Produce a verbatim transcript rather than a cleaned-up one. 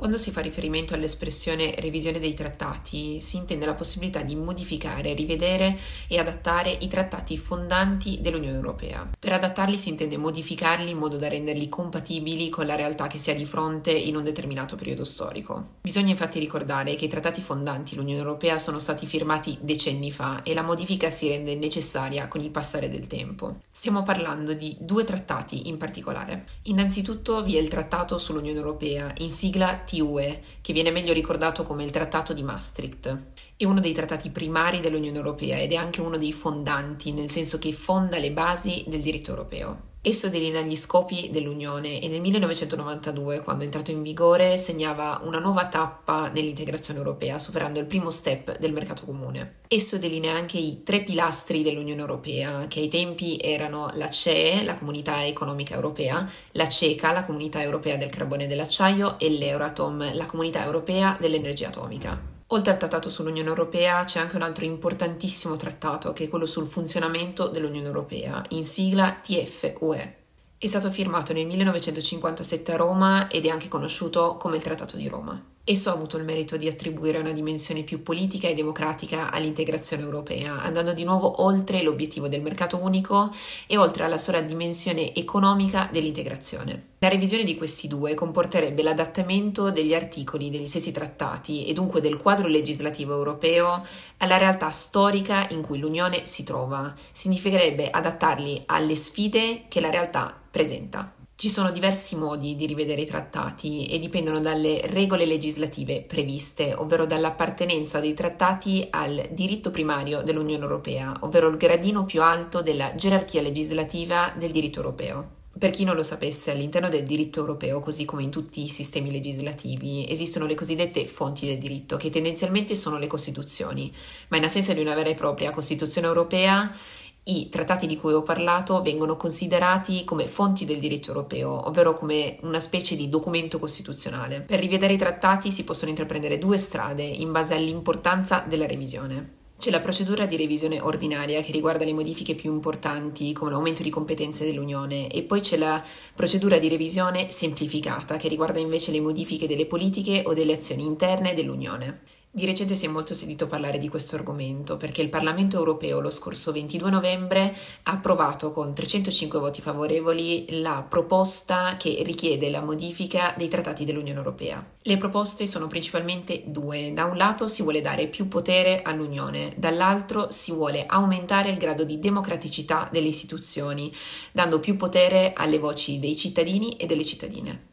Quando si fa riferimento all'espressione revisione dei trattati, si intende la possibilità di modificare, rivedere e adattare i trattati fondanti dell'Unione Europea. Per adattarli si intende modificarli in modo da renderli compatibili con la realtà che si ha di fronte in un determinato periodo storico. Bisogna infatti ricordare che i trattati fondanti dell'Unione Europea sono stati firmati decenni fa e la modifica si rende necessaria con il passare del tempo. Stiamo parlando di due trattati in particolare. Innanzitutto vi è il Trattato sull'Unione Europea, in sigla T U E, che viene meglio ricordato come il Trattato di Maastricht. È uno dei trattati primari dell'Unione Europea ed è anche uno dei fondanti, nel senso che fonda le basi del diritto europeo. Esso delinea gli scopi dell'Unione e nel millenovecentonovantadue, quando è entrato in vigore, segnava una nuova tappa nell'integrazione europea, superando il primo step del mercato comune. Esso delinea anche i tre pilastri dell'Unione Europea, che ai tempi erano la C E E, la Comunità Economica Europea, la C E C A, la Comunità Europea del Carbone e dell'Acciaio, e l'Euratom, la Comunità Europea dell'Energia Atomica. Oltre al trattato sull'Unione Europea c'è anche un altro importantissimo trattato, che è quello sul funzionamento dell'Unione Europea, in sigla T F U E. È stato firmato nel millenovecentocinquantasette a Roma ed è anche conosciuto come il Trattato di Roma. Esso ha avuto il merito di attribuire una dimensione più politica e democratica all'integrazione europea, andando di nuovo oltre l'obiettivo del mercato unico e oltre alla sola dimensione economica dell'integrazione. La revisione di questi due comporterebbe l'adattamento degli articoli degli stessi trattati e dunque del quadro legislativo europeo alla realtà storica in cui l'Unione si trova. Significherebbe adattarli alle sfide che la realtà presenta. Ci sono diversi modi di rivedere i trattati e dipendono dalle regole legislative previste, ovvero dall'appartenenza dei trattati al diritto primario dell'Unione Europea, ovvero il gradino più alto della gerarchia legislativa del diritto europeo. Per chi non lo sapesse, all'interno del diritto europeo, così come in tutti i sistemi legislativi, esistono le cosiddette fonti del diritto, che tendenzialmente sono le Costituzioni, ma in assenza di una vera e propria Costituzione europea, i trattati di cui ho parlato vengono considerati come fonti del diritto europeo, ovvero come una specie di documento costituzionale. Per rivedere i trattati si possono intraprendere due strade in base all'importanza della revisione. C'è la procedura di revisione ordinaria che riguarda le modifiche più importanti come l'aumento di competenze dell'Unione e poi c'è la procedura di revisione semplificata che riguarda invece le modifiche delle politiche o delle azioni interne dell'Unione. Di recente si è molto sentito parlare di questo argomento perché il Parlamento europeo lo scorso ventidue novembre ha approvato con trecentocinque voti favorevoli la proposta che richiede la modifica dei trattati dell'Unione Europea. Le proposte sono principalmente due. Da un lato si vuole dare più potere all'Unione, dall'altro si vuole aumentare il grado di democraticità delle istituzioni, dando più potere alle voci dei cittadini e delle cittadine.